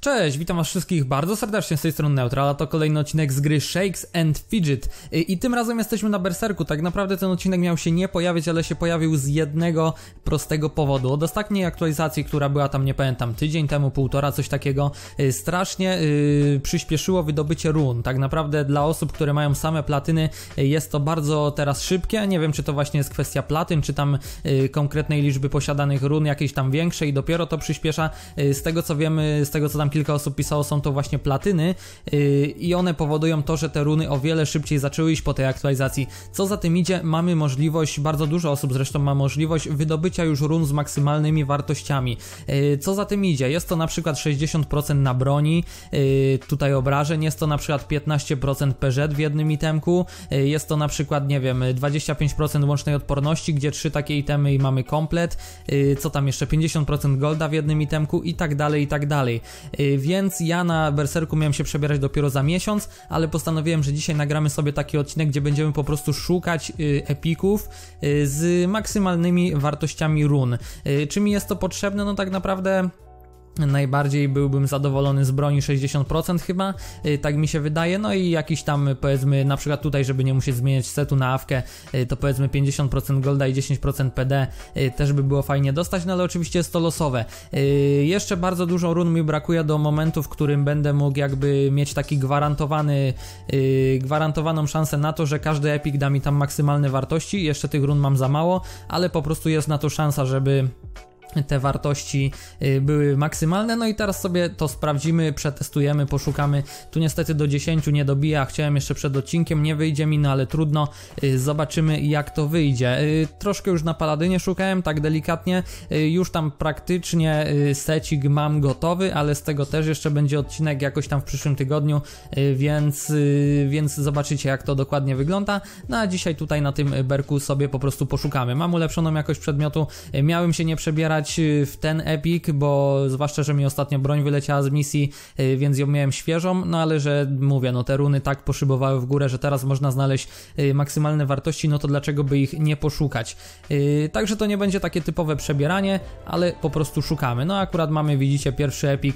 Cześć, witam was wszystkich bardzo serdecznie z tej strony Neutral, a to kolejny odcinek z gry Shakes & Fidget i tym razem jesteśmy na Berserku. Tak naprawdę ten odcinek miał się nie pojawić, ale się pojawił z jednego prostego powodu. Od ostatniej aktualizacji, która była tam, nie pamiętam, tydzień temu, półtora, coś takiego, strasznie przyspieszyło wydobycie run. Tak naprawdę dla osób, które mają same platyny, jest to bardzo teraz szybkie. Nie wiem, czy to właśnie jest kwestia platyn, czy tam konkretnej liczby posiadanych run jakiejś tam większej i dopiero to przyspiesza. Z tego co wiemy, z tego co tam kilka osób pisało, są to właśnie platyny i one powodują to, że te runy o wiele szybciej zaczęły iść po tej aktualizacji. Co za tym idzie, mamy możliwość, bardzo dużo osób zresztą ma możliwość wydobycia już run z maksymalnymi wartościami. Co za tym idzie? Jest to na przykład 60% na broni, tutaj obrażeń, jest to na przykład 15% PZ w jednym itemku, jest to na przykład, nie wiem, 25% łącznej odporności, gdzie 3 takie itemy i mamy komplet, co tam jeszcze, 50% golda w jednym itemku i tak dalej, i tak dalej. Więc ja na Berserku miałem się przebierać dopiero za miesiąc, ale postanowiłem, że dzisiaj nagramy sobie taki odcinek, gdzie będziemy po prostu szukać epików z maksymalnymi wartościami run. Czy mi jest to potrzebne? No tak naprawdę najbardziej byłbym zadowolony z broni 60% chyba, tak mi się wydaje, no i jakiś tam, powiedzmy, na przykład tutaj, żeby nie musieć zmieniać setu na awkę, to powiedzmy 50% golda i 10% PD też by było fajnie dostać, no ale oczywiście jest to losowe. Jeszcze bardzo dużo run mi brakuje do momentu, w którym będę mógł jakby mieć taki gwarantowaną szansę na to, że każdy epik da mi tam maksymalne wartości. Jeszcze tych run mam za mało, ale po prostu jest na to szansa, żeby te wartości były maksymalne. No i teraz sobie to sprawdzimy, przetestujemy, poszukamy. Tu niestety do 10 nie dobiję, a chciałem jeszcze przed odcinkiem, nie wyjdzie mi, no ale trudno, zobaczymy jak to wyjdzie. Troszkę już na Paladynie szukałem, tak delikatnie, już tam praktycznie secik mam gotowy, ale z tego też jeszcze będzie odcinek jakoś tam w przyszłym tygodniu, więc zobaczycie jak to dokładnie wygląda. No a dzisiaj tutaj na tym berku sobie po prostu poszukamy. Mam ulepszoną jakość przedmiotu, miałem się nie przebierać w ten epic, bo zwłaszcza, że mi ostatnio broń wyleciała z misji, więc ją miałem świeżą, no ale że mówię, no te runy tak poszybowały w górę, że teraz można znaleźć maksymalne wartości, no to dlaczego by ich nie poszukać? Także to nie będzie takie typowe przebieranie, ale po prostu szukamy. No akurat mamy, widzicie, pierwszy epic,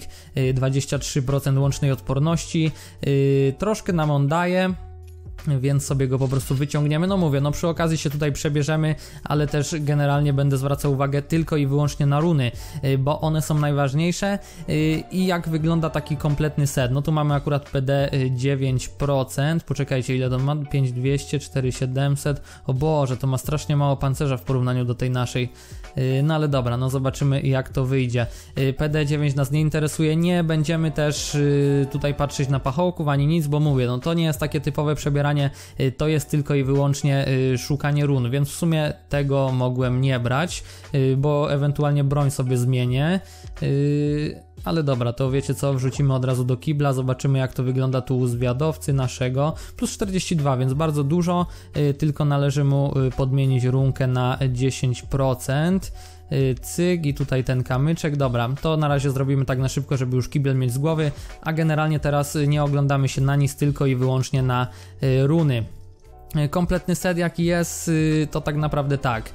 23% łącznej odporności, troszkę nam on daje, więc sobie go po prostu wyciągniemy. No mówię, no przy okazji się tutaj przebierzemy, ale też generalnie będę zwracał uwagę tylko i wyłącznie na runy, bo one są najważniejsze. I jak wygląda taki kompletny set? No tu mamy akurat PD 9%, poczekajcie, ile to ma? 5200, 4700, o Boże, to ma strasznie mało pancerza w porównaniu do tej naszej. No ale dobra, no zobaczymy jak to wyjdzie. PD 9 nas nie interesuje, nie będziemy też tutaj patrzeć na pachołków ani nic, bo mówię, no to nie jest takie typowe przebieranie, to jest tylko i wyłącznie szukanie run, więc w sumie tego mogłem nie brać, bo ewentualnie broń sobie zmienię, ale dobra, to wiecie co, wrzucimy od razu do kibla, zobaczymy jak to wygląda tu u zwiadowcy naszego, plus 42, więc bardzo dużo, tylko należy mu podmienić runkę na 10%. Cyk i tutaj ten kamyczek, dobra, to na razie zrobimy tak na szybko, żeby już kibel mieć z głowy, a generalnie teraz nie oglądamy się na nic, tylko i wyłącznie na runy. Kompletny set jaki jest, to tak naprawdę tak,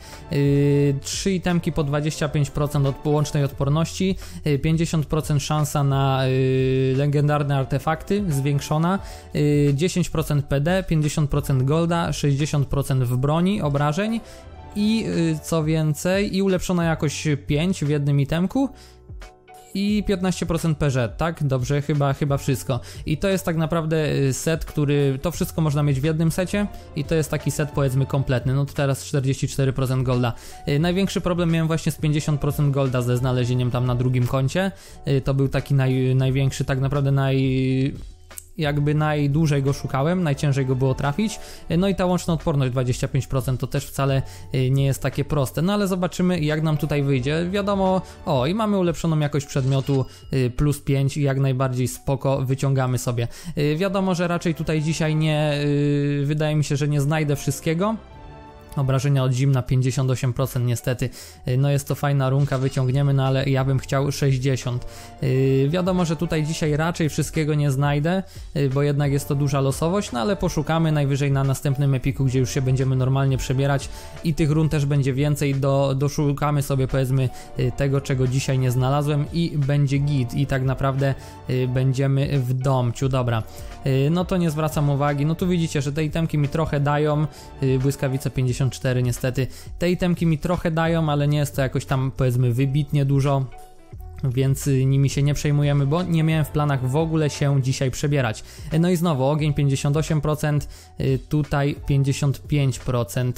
3 itemki po 25% od łącznej odporności, 50% szansa na legendarne artefakty zwiększona, 10% PD, 50% golda, 60% w broni, obrażeń i co więcej, i ulepszona jakość 5 w jednym itemku i 15% PZ, tak? Dobrze, chyba wszystko. I to jest tak naprawdę set, który, to wszystko można mieć w jednym secie i to jest taki set, powiedzmy, kompletny. No to teraz 44% golda. Największy problem miałem właśnie z 50% golda ze znalezieniem tam na drugim koncie. To był taki największy, tak naprawdę jakby najdłużej go szukałem, najciężej go było trafić, no i ta łączna odporność 25% to też wcale nie jest takie proste, no ale zobaczymy jak nam tutaj wyjdzie, wiadomo, o i mamy ulepszoną jakość przedmiotu plus 5 i jak najbardziej spoko wyciągamy sobie. Wiadomo, że raczej tutaj dzisiaj nie, wydaje mi się, że nie znajdę wszystkiego, Obrażenia od zimna 58% niestety, no jest to fajna runka, wyciągniemy, no ale ja bym chciał 60. Wiadomo, że tutaj dzisiaj raczej wszystkiego nie znajdę, bo jednak jest to duża losowość, no ale poszukamy najwyżej na następnym epiku, gdzie już się będziemy normalnie przebierać i tych run też będzie więcej, doszukamy sobie powiedzmy tego, czego dzisiaj nie znalazłem i będzie git i tak naprawdę będziemy w domciu. Dobra, no to nie zwracam uwagi, no tu widzicie, że te itemki mi trochę dają, błyskawice 54 niestety, te itemki mi trochę dają, ale nie jest to jakoś tam powiedzmy wybitnie dużo, więc nimi się nie przejmujemy, bo nie miałem w planach w ogóle się dzisiaj przebierać. No i znowu ogień 58%, tutaj 55%.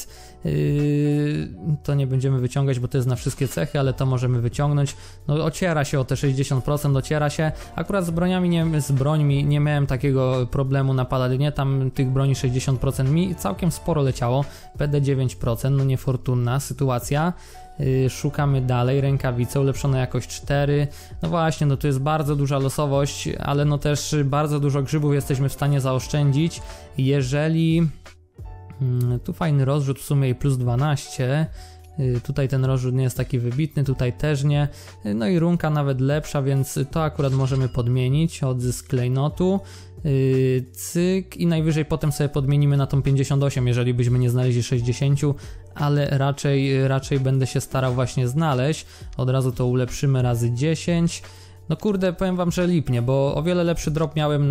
To nie będziemy wyciągać, bo to jest na wszystkie cechy, ale to możemy wyciągnąć. No ociera się o te 60%, ociera się. Akurat z brońmi nie miałem takiego problemu na Paladynie, tam tych broni 60% mi całkiem sporo leciało. PD 9%, no niefortunna sytuacja. Szukamy dalej, rękawice, ulepszona jakość 4, no właśnie, no tu jest bardzo duża losowość, ale no też bardzo dużo grzybów jesteśmy w stanie zaoszczędzić, jeżeli tu fajny rozrzut w sumie i plus 12, tutaj ten rozrzut nie jest taki wybitny, tutaj też nie, no i runka nawet lepsza, więc to akurat możemy podmienić, odzysk klejnotu, cyk i najwyżej potem sobie podmienimy na tą 58, jeżeli byśmy nie znaleźli 60, ale raczej będę się starał właśnie znaleźć. Od razu to ulepszymy razy 10. No kurde, powiem wam, że lipnie, bo o wiele lepszy drop miałem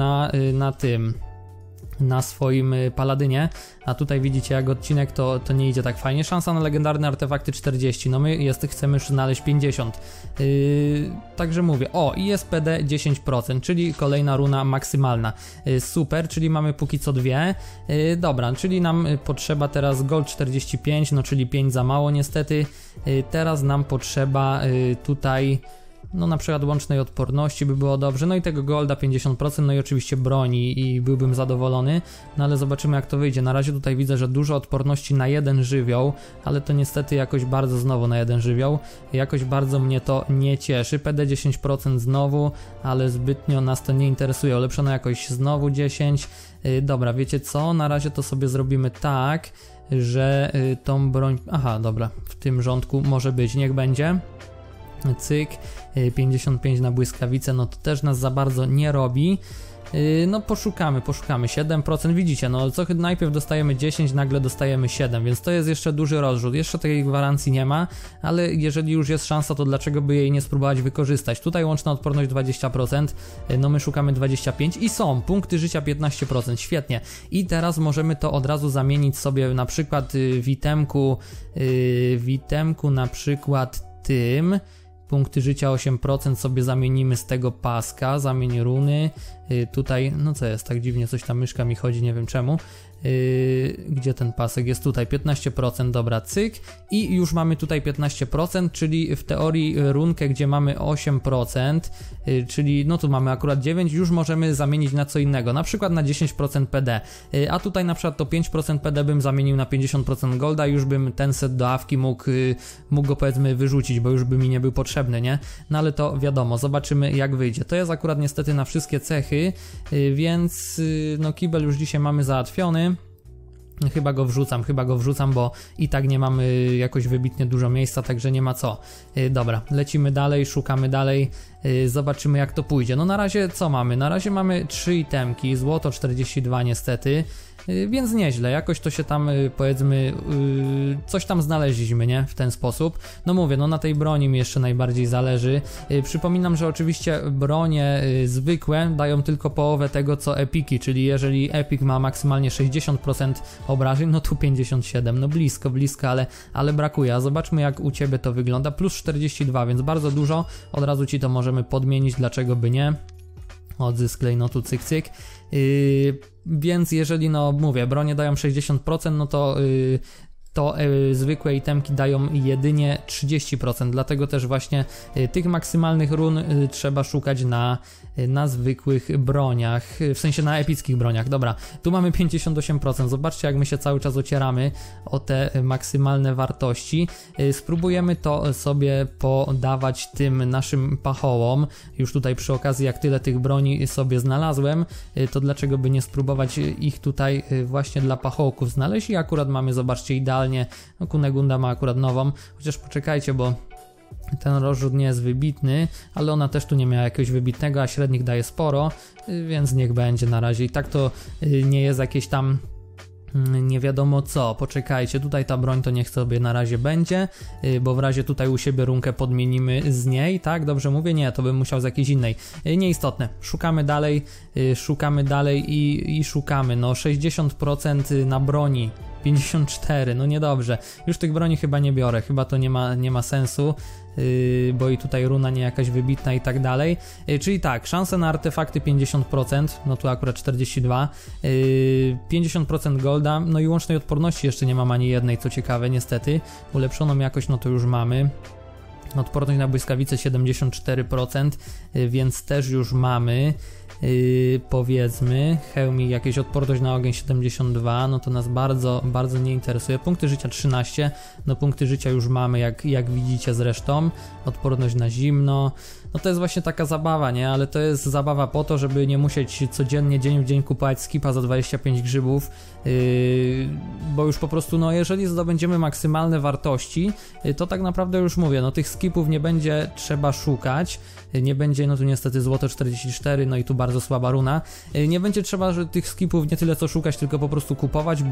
na swoim Paladynie, a tutaj widzicie jak odcinek to nie idzie tak fajnie. Szansa na legendarne artefakty 40, no my chcemy już znaleźć 50, także mówię, o i jest PD 10%, czyli kolejna runa maksymalna, super, czyli mamy póki co dwie, dobra, czyli nam potrzeba teraz gold 45, no czyli 5 za mało niestety, teraz nam potrzeba tutaj no na przykład łącznej odporności by było dobrze, no i tego golda 50%, no i oczywiście broni i byłbym zadowolony, no ale zobaczymy jak to wyjdzie. Na razie tutaj widzę, że dużo odporności na jeden żywioł, ale to niestety jakoś bardzo znowu na jeden żywioł, jakoś bardzo mnie to nie cieszy. PD 10% znowu, ale zbytnio nas to nie interesuje, ulepszona jakoś znowu 10, dobra, wiecie co, na razie to sobie zrobimy tak, że tą broń, aha dobra, w tym rządku może być, niech będzie. Cyk, 55 na błyskawicę, no to też nas za bardzo nie robi. No poszukamy, 7%, widzicie, no co najpierw dostajemy 10, nagle dostajemy 7, więc to jest jeszcze duży rozrzut, jeszcze takiej gwarancji nie ma, ale jeżeli już jest szansa, to dlaczego by jej nie spróbować wykorzystać. Tutaj łączna odporność 20%, no my szukamy 25 i są, punkty życia 15%, świetnie. I teraz możemy to od razu zamienić sobie na przykład w itemku na przykład tym, punkty życia 8% sobie zamienimy z tego paska, zamień runy, tutaj, no co jest, tak dziwnie coś ta myszka mi chodzi, nie wiem czemu, gdzie ten pasek jest, tutaj 15%, dobra, cyk i już mamy tutaj 15%, czyli w teorii runkę, gdzie mamy 8%, czyli no tu mamy akurat 9, już możemy zamienić na co innego, na przykład na 10% PD, a tutaj na przykład to 5% PD bym zamienił na 50% golda, już bym ten set do awki mógł go powiedzmy wyrzucić, bo już by mi nie był potrzebny, nie? No ale to wiadomo, zobaczymy jak wyjdzie. To jest akurat niestety na wszystkie cechy, więc no kibel już dzisiaj mamy załatwiony. Chyba go wrzucam, bo i tak nie mamy jakoś wybitnie dużo miejsca, także nie ma co. Dobra, lecimy dalej, szukamy dalej, zobaczymy jak to pójdzie. No na razie co mamy? Na razie mamy 3 itemki, złoto 42 niestety, więc nieźle, jakoś to się tam powiedzmy, coś tam znaleźliśmy, nie? W ten sposób. No mówię, no na tej broni mi jeszcze najbardziej zależy. Przypominam, że oczywiście bronie zwykłe dają tylko połowę tego co epiki, czyli jeżeli epik ma maksymalnie 60% obrażeń, no tu 57, no blisko, ale brakuje. A zobaczmy jak u Ciebie to wygląda, plus 42, więc bardzo dużo, od razu Ci to możemy podmienić, dlaczego by nie. Odzysk klejnotu, cyk, cyk. Więc jeżeli, no mówię, bronie dają 60%, no to zwykłe itemki dają jedynie 30%, dlatego też właśnie tych maksymalnych run trzeba szukać na zwykłych broniach, w sensie na epickich broniach. Dobra, tu mamy 58%, zobaczcie jak my się cały czas ocieramy o te maksymalne wartości. Spróbujemy to sobie podawać tym naszym pachołom, już tutaj przy okazji jak tyle tych broni sobie znalazłem, to dlaczego by nie spróbować ich tutaj właśnie dla pachołków znaleźć i akurat mamy, zobaczcie, idealnie idealnie. No Kunegunda ma akurat nową, chociaż poczekajcie, bo ten rozrzut nie jest wybitny, ale ona też tu nie miała jakiegoś wybitnego, a średnik daje sporo, więc niech będzie na razie. I tak to nie jest jakieś tam nie wiadomo co. Poczekajcie, tutaj ta broń to niech sobie na razie będzie, bo w razie tutaj u siebie runkę podmienimy z niej, tak? Dobrze mówię? Nie, to bym musiał z jakiejś innej. Nieistotne. Szukamy dalej i szukamy. No 60% na broni. 54, no niedobrze. Już tych broni chyba nie biorę, chyba to nie ma sensu, bo i tutaj runa nie jakaś wybitna i tak dalej. Czyli tak, szanse na artefakty 50%, no tu akurat 42, 50% golda, no i łącznej odporności jeszcze nie mam ani jednej, co ciekawe niestety. Ulepszoną jakość no to już mamy. Odporność na błyskawice 74%, więc też już mamy. Powiedzmy, hełmi jakieś odporność na ogień 72, no to nas bardzo, bardzo nie interesuje. Punkty życia 13, no punkty życia już mamy, jak widzicie zresztą. Odporność na zimno, no to jest właśnie taka zabawa, nie? Ale to jest zabawa po to, żeby nie musieć codziennie, dzień w dzień kupować skipa za 25 grzybów, bo już po prostu, no jeżeli zdobędziemy maksymalne wartości, to tak naprawdę już mówię, no tych skipów nie będzie trzeba szukać, nie będzie, no tu niestety złoto 44, no i tu bardzo słaba runa, nie będzie trzeba tych skipów nie tyle co szukać, tylko po prostu kupować,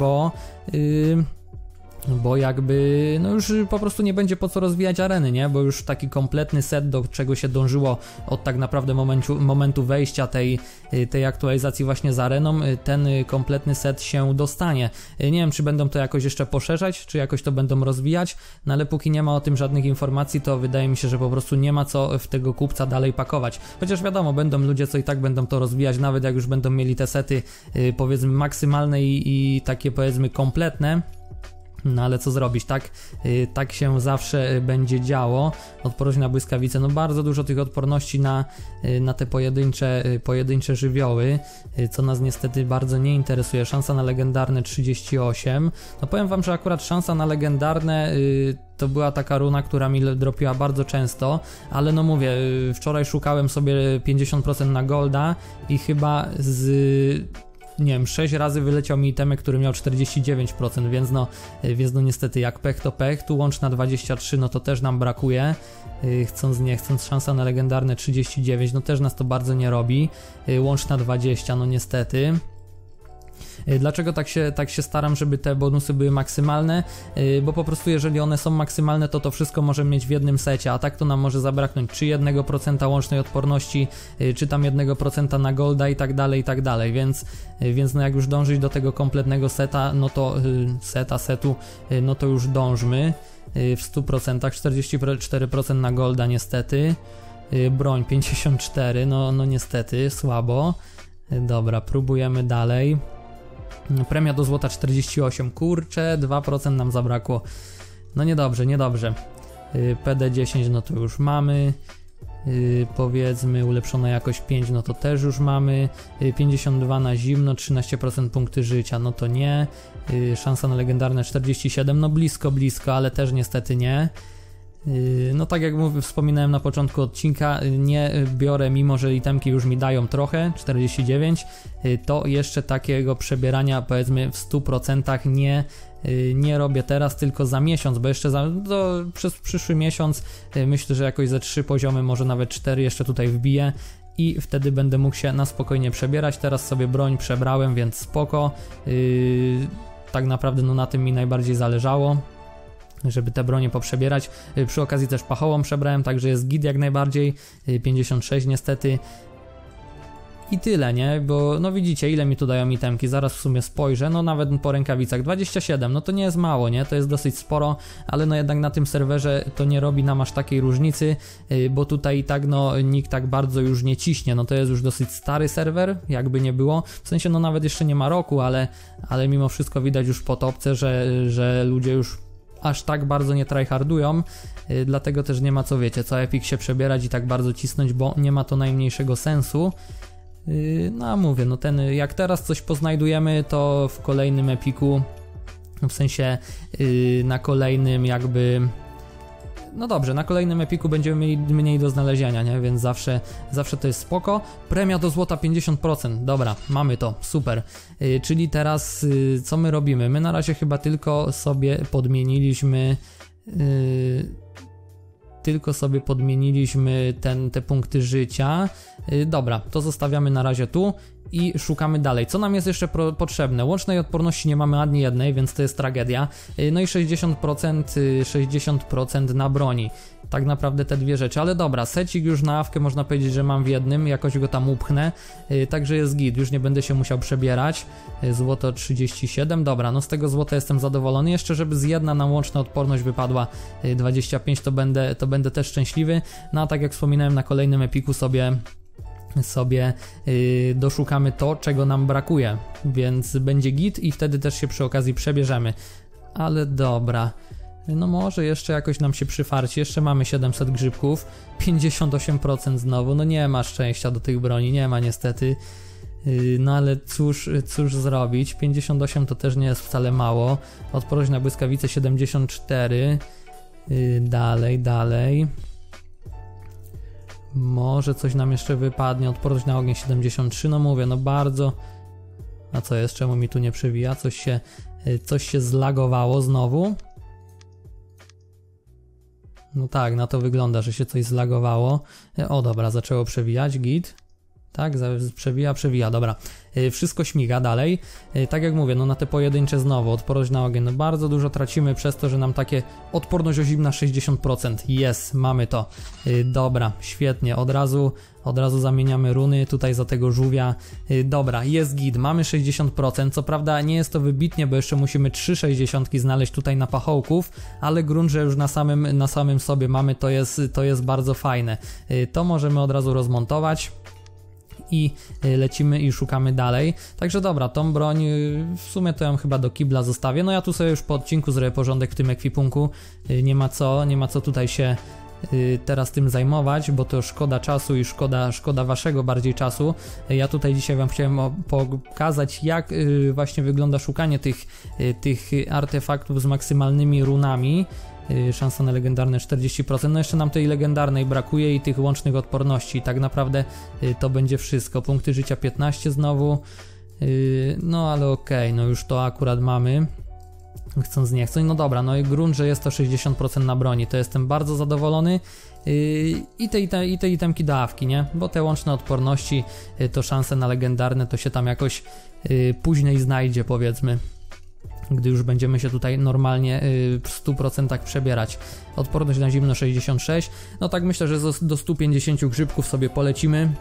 bo jakby, no już po prostu nie będzie po co rozwijać areny, nie? Bo już taki kompletny set, do czego się dążyło od tak naprawdę momentu wejścia tej aktualizacji właśnie z areną, ten kompletny set się dostanie. Nie wiem, czy będą to jakoś jeszcze poszerzać, czy jakoś to będą rozwijać, no ale póki nie ma o tym żadnych informacji, to wydaje mi się, że po prostu nie ma co w tego kupca dalej pakować. Chociaż wiadomo, będą ludzie, co i tak będą to rozwijać, nawet jak już będą mieli te sety powiedzmy maksymalne i takie powiedzmy kompletne. No ale co zrobić, tak się zawsze będzie działo. Odporność na błyskawice, no bardzo dużo tych odporności na te pojedyncze żywioły, co nas niestety bardzo nie interesuje. Szansa na legendarne 38, no powiem wam, że akurat szansa na legendarne to była taka runa, która mi dropiła bardzo często, ale no mówię, wczoraj szukałem sobie 50% na golda i chyba nie wiem, 6 razy wyleciał mi itemek, który miał 49%, więc no niestety jak pech to pech, tu łączna 23, no to też nam brakuje, chcąc nie chcąc, szansa na legendarne 39, no też nas to bardzo nie robi, łączna 20, no niestety. Dlaczego tak się staram, żeby te bonusy były maksymalne? Bo po prostu jeżeli one są maksymalne, to wszystko możemy mieć w jednym secie, a tak to nam może zabraknąć czy 1% łącznej odporności, czy tam 1% na golda i tak dalej, więc no jak już dążyć do tego kompletnego seta, no to setu, no to już dążmy w 100%, 44% na golda niestety, broń 54, no niestety, słabo. Dobra, próbujemy dalej. Premia do złota 48, kurczę, 2% nam zabrakło. No niedobrze. PD10, no to już mamy. Powiedzmy ulepszona jakość 5, no to też już mamy. 52 na zimno, 13% punkty życia, no to nie. Szansa na legendarne 47, no blisko, ale też niestety nie. No tak jak wspominałem na początku odcinka, nie biorę, mimo że itemki już mi dają trochę, 49, to jeszcze takiego przebierania powiedzmy w 100% nie robię teraz, tylko za miesiąc, bo jeszcze przez przyszły miesiąc myślę, że jakoś ze 3 poziomy, może nawet 4 jeszcze tutaj wbiję i wtedy będę mógł się na spokojnie przebierać. Teraz sobie broń przebrałem, więc spoko, tak naprawdę no na tym mi najbardziej zależało, żeby te bronie poprzebierać. Przy okazji też pachołą przebrałem, także jest git jak najbardziej. 56 niestety. I tyle, nie? Bo no widzicie, ile mi tu dają itemki, zaraz w sumie spojrzę, no nawet po rękawicach 27, no to nie jest mało, nie? To jest dosyć sporo, ale no jednak na tym serwerze to nie robi nam aż takiej różnicy, bo tutaj i tak no nikt tak bardzo już nie ciśnie, no to jest już dosyć stary serwer, jakby nie było, w sensie no nawet jeszcze nie ma roku, ale mimo wszystko widać już po topce, że ludzie już aż tak bardzo nie tryhardują, dlatego też nie ma co, wiecie, co Epic się przebierać i tak bardzo cisnąć, bo nie ma to najmniejszego sensu. No a mówię, no jak teraz coś poznajdujemy, to w kolejnym Epiku, w sensie na kolejnym jakby no dobrze, na kolejnym epiku będziemy mieli mniej do znalezienia, nie? Więc zawsze to jest spoko. Premia do złota 50%, dobra, mamy to, super. Czyli teraz co my robimy? My na razie chyba tylko sobie podmieniliśmy te punkty życia. Dobra, to zostawiamy na razie tu i szukamy dalej. Co nam jest jeszcze potrzebne? Łącznej odporności nie mamy ani jednej, więc to jest tragedia. No i 60% na broni. Tak naprawdę te dwie rzeczy, ale dobra, secik już na awkę można powiedzieć, że mam w jednym, jakoś go tam upchnę, także jest git, już nie będę się musiał przebierać. Złoto 37, dobra, no z tego złota jestem zadowolony, jeszcze żeby z jedna nam łączna odporność wypadła 25, to będę też szczęśliwy, no a tak jak wspominałem, na kolejnym epiku sobie doszukamy to, czego nam brakuje, więc będzie git i wtedy też się przy okazji przebierzemy, ale dobra. No może jeszcze jakoś nam się przyfarci, jeszcze mamy 700 grzybków, 58% znowu, no nie ma szczęścia do tych broni, nie ma niestety, no ale cóż zrobić, 58 to też nie jest wcale mało, odporność na błyskawice 74, dalej, może coś nam jeszcze wypadnie, odporność na ogień 73, no mówię, no bardzo, a co jest, czemu mi tu nie przewija, coś się zlagowało znowu. No tak, na to wygląda, że się coś zlagowało. O dobra, zaczęło przewijać, git. Tak, przewija, dobra. Wszystko śmiga dalej. Tak jak mówię, no na te pojedyncze znowu, odporność na ogień, no bardzo dużo tracimy przez to, że nam takie odporność ozimna 60%. Jest, mamy to. Dobra, świetnie, od razu zamieniamy runy tutaj za tego żółwia. Dobra, jest git, mamy 60%, co prawda nie jest to wybitnie, bo jeszcze musimy 3 60 znaleźć tutaj na pachołków, ale grunt, że już na samym sobie mamy, to jest bardzo fajne. To możemy od razu rozmontować. I lecimy i szukamy dalej. Także dobra, tą broń w sumie to ją chyba do kibla zostawię. No ja tu sobie już po odcinku zrobię porządek w tym ekwipunku. Nie ma co tutaj się teraz tym zajmować, bo to szkoda czasu i szkoda waszego bardziej czasu. Ja tutaj dzisiaj wam chciałem pokazać, jak właśnie wygląda szukanie tych artefaktów z maksymalnymi runami. Szansa na legendarne 40%, no jeszcze nam tej legendarnej brakuje i tych łącznych odporności, tak naprawdę to będzie wszystko. Punkty życia 15 znowu, no ale okej, no już to akurat mamy, chcąc nie chcąc, no dobra, no i grunt, że jest to 60% na broni, to jestem bardzo zadowolony. I te itemki do awki, nie? Bo te łączne odporności, to szanse na legendarne to się tam jakoś później znajdzie, powiedzmy, gdy już będziemy się tutaj normalnie w 100% przebierać. Odporność na zimno 66, no tak myślę, że do 150 grzybków sobie polecimy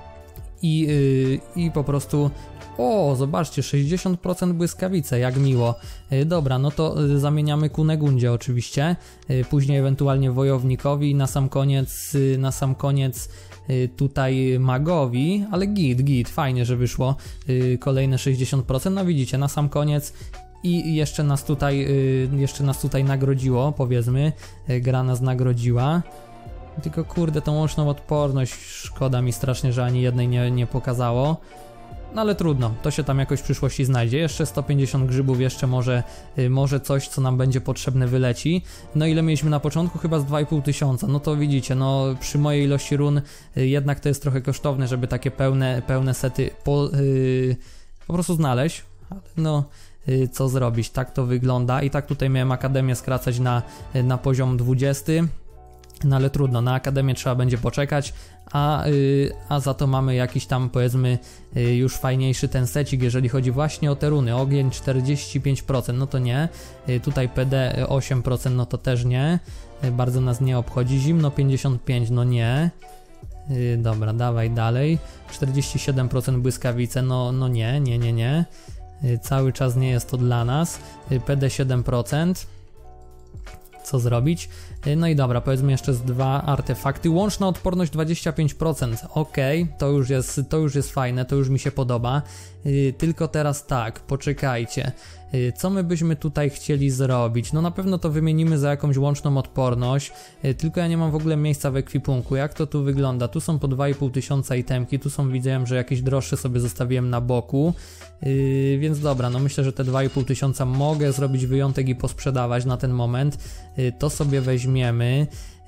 i po prostu, o zobaczcie, 60% błyskawice, jak miło. Dobra, no to zamieniamy Kunegundzie oczywiście, później ewentualnie wojownikowi i na sam koniec tutaj magowi, ale git, fajnie, że wyszło kolejne 60%, no widzicie, na sam koniec. I jeszcze nas tutaj nagrodziło, powiedzmy, gra nas nagrodziła. Tylko kurde, tą łączną odporność szkoda mi strasznie, że ani jednej nie pokazało. No ale trudno, to się tam jakoś w przyszłości znajdzie. Jeszcze 150 grzybów, jeszcze może coś, co nam będzie potrzebne, wyleci. No ile mieliśmy na początku? Chyba z 2500. No to widzicie, no przy mojej ilości run jednak to jest trochę kosztowne, żeby takie pełne sety po prostu znaleźć. Ale no co zrobić, tak to wygląda. I tak tutaj miałem akademię skracać na poziom 20. No ale trudno, na akademię trzeba będzie poczekać, a za to mamy jakiś tam, powiedzmy, już fajniejszy ten secik, jeżeli chodzi właśnie o te runy. Ogień 45%, no to nie. Tutaj PD 8%, no to też nie. Bardzo nas nie obchodzi. Zimno 55%, no nie. Dobra, dawaj dalej. 47% błyskawice, no nie. Cały czas nie jest to dla nas. PD 7%. Co zrobić? No i dobra, powiedzmy jeszcze z 2 artefakty. Łączna odporność 25%. Okej, to już jest fajne, to już mi się podoba. Tylko teraz tak, poczekajcie. Co my byśmy tutaj chcieli zrobić? No na pewno to wymienimy za jakąś łączną odporność, tylko ja nie mam w ogóle miejsca w ekwipunku. Jak to tu wygląda? Tu są po 2500 itemki, tu są, widziałem, że jakieś droższe sobie zostawiłem na boku, więc dobra, no myślę, że te 2500 mogę zrobić wyjątek i posprzedawać na ten moment. To sobie weźmiemy weźmiemy.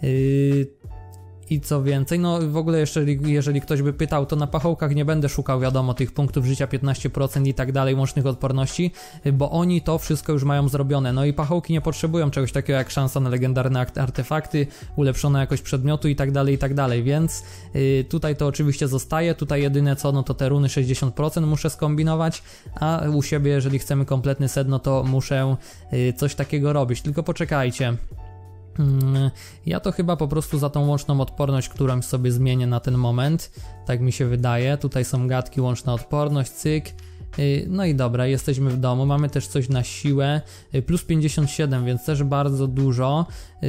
I co więcej, no w ogóle jeżeli ktoś by pytał, to na pachołkach nie będę szukał, wiadomo, tych punktów życia 15% i tak dalej, łącznych odporności, bo oni to wszystko już mają zrobione. No i pachołki nie potrzebują czegoś takiego jak szansa na legendarne artefakty, ulepszona jakość przedmiotu i tak dalej, więc tutaj to oczywiście zostaje. Tutaj jedyne co, no to te runy 60% muszę skombinować, a u siebie, jeżeli chcemy kompletny set, no to muszę coś takiego robić. Tylko poczekajcie. Ja to chyba po prostu za tą łączną odporność, którą sobie zmienię na ten moment, tak mi się wydaje. Tutaj są gadki, łączna odporność, cyk. No i dobra, jesteśmy w domu, mamy też coś na siłę, plus 57, więc też bardzo dużo.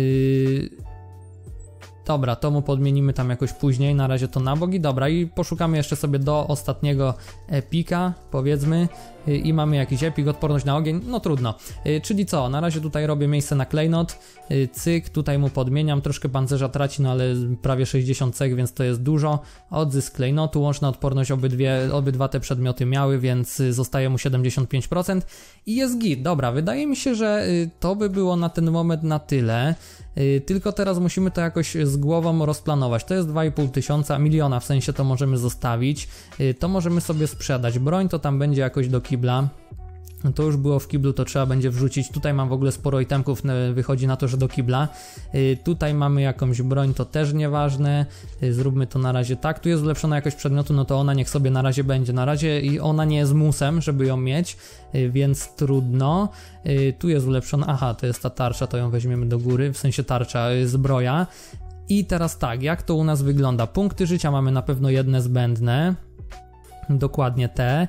Dobra, to mu podmienimy tam jakoś później, na razie to na bogi. Dobra, i poszukamy jeszcze sobie do ostatniego epika, powiedzmy, i mamy jakiś epik, odporność na ogień, no trudno. Czyli co, na razie tutaj robię miejsce na klejnot, cyk, tutaj mu podmieniam, troszkę pancerza traci, no ale prawie 60 cech, więc to jest dużo. Odzysk klejnotu, łączna odporność obydwa te przedmioty miały, więc zostaje mu 75% i jest git. Dobra, wydaje mi się, że to by było na ten moment na tyle. Tylko teraz musimy to jakoś z głową rozplanować. To jest 2,5 miliona, w sensie to możemy zostawić. To możemy sobie sprzedać. Broń to tam będzie jakoś do kibla. To już było w kiblu, to trzeba będzie wrzucić. Tutaj mam w ogóle sporo itemków, wychodzi na to, że do kibla. Tutaj mamy jakąś broń, to też nieważne. Zróbmy to na razie tak. Tu jest ulepszona jakość przedmiotu, no to ona niech sobie na razie będzie. Na razie i ona nie jest musem, żeby ją mieć, więc trudno. Tu jest ulepszona, aha, to jest ta tarcza, to ją weźmiemy do góry, w sensie tarcza, zbroja. I teraz tak, jak to u nas wygląda? Punkty życia mamy na pewno jedne zbędne. Dokładnie te.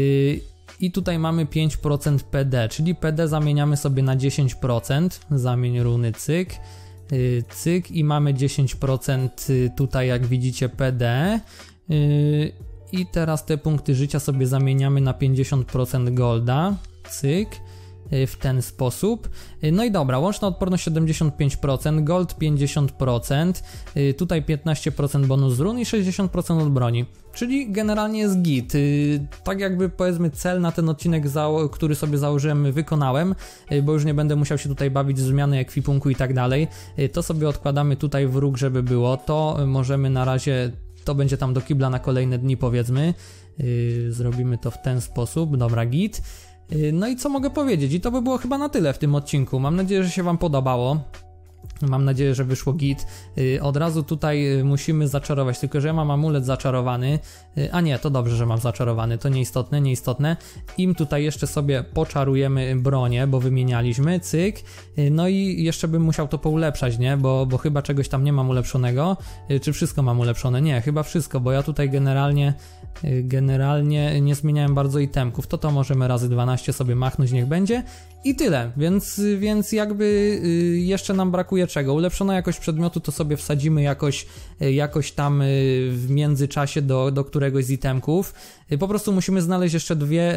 I tutaj mamy 5% PD, czyli PD zamieniamy sobie na 10%, zamień runy, cyk, cyk i mamy 10% tutaj, jak widzicie, PD. I teraz te punkty życia sobie zamieniamy na 50% golda, cyk, w ten sposób. No i dobra, łączna odporność 75%, gold 50%, tutaj 15% bonus z run i 60% od broni, czyli generalnie jest git. Tak jakby powiedzmy cel na ten odcinek, który sobie założyłem, wykonałem, bo już nie będę musiał się tutaj bawić z zmiany ekwipunku i tak dalej. To sobie odkładamy tutaj w róg, żeby było, to możemy na razie, to będzie tam do kibla na kolejne dni, powiedzmy. Zrobimy to w ten sposób, dobra, git. No i co mogę powiedzieć? I to by było chyba na tyle w tym odcinku. Mam nadzieję, że się wam podobało. Mam nadzieję, że wyszło git. Od razu tutaj musimy zaczarować, tylko że ja mam amulet zaczarowany. A nie, to dobrze, że mam zaczarowany, to nieistotne. Im tutaj jeszcze sobie poczarujemy bronię, bo wymienialiśmy, cyk. No i jeszcze bym musiał to poulepszać, nie? Bo chyba czegoś tam nie mam ulepszonego. Czy wszystko mam ulepszone? Nie, chyba wszystko, bo ja tutaj generalnie nie zmieniałem bardzo itemków. To możemy razy 12 sobie machnąć, niech będzie. I tyle, więc jakby jeszcze nam brakuje czego? Ulepszona jakość przedmiotu to sobie wsadzimy jakoś tam w międzyczasie do któregoś z itemków. Po prostu musimy znaleźć jeszcze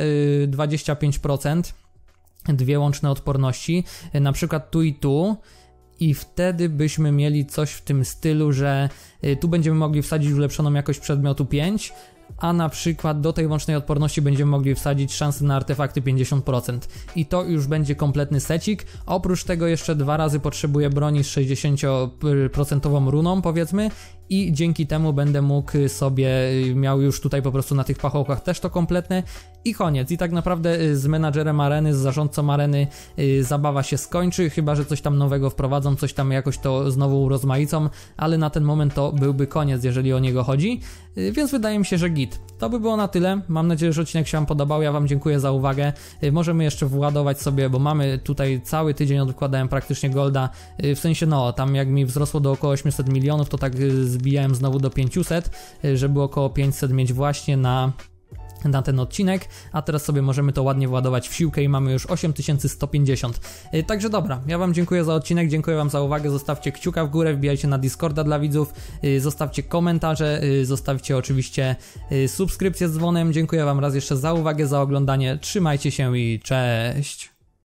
25%, dwie łączne odporności, na przykład tu i tu. I wtedy byśmy mieli coś w tym stylu, że tu będziemy mogli wsadzić ulepszoną jakość przedmiotu 5, a na przykład do tej łącznej odporności będziemy mogli wsadzić szansę na artefakty 50%. I to już będzie kompletny secik. Oprócz tego jeszcze 2 razy potrzebuję broni z 60% runą, powiedzmy, i dzięki temu będę mógł sobie, miał już tutaj po prostu na tych pachołkach też to kompletne i koniec. I tak naprawdę z menadżerem areny, z zarządcą areny zabawa się skończy, chyba że coś tam nowego wprowadzą, coś tam jakoś to znowu urozmaicą, ale na ten moment to byłby koniec, jeżeli o niego chodzi, więc wydaje mi się, że git. To by było na tyle, mam nadzieję, że odcinek się wam podobał, ja wam dziękuję za uwagę. Możemy jeszcze władować sobie, bo mamy tutaj cały tydzień odkładałem praktycznie golda, w sensie no, tam jak mi wzrosło do około 800 milionów, to tak zbijałem znowu do 500, żeby około 500 mieć właśnie na ten odcinek, a teraz sobie możemy to ładnie władować w siłkę i mamy już 8150. Także dobra, ja wam dziękuję za odcinek, dziękuję wam za uwagę, zostawcie kciuka w górę, wbijajcie na Discorda dla widzów, zostawcie komentarze, zostawcie oczywiście subskrypcję z dzwonem, dziękuję wam raz jeszcze za uwagę, za oglądanie, trzymajcie się i cześć!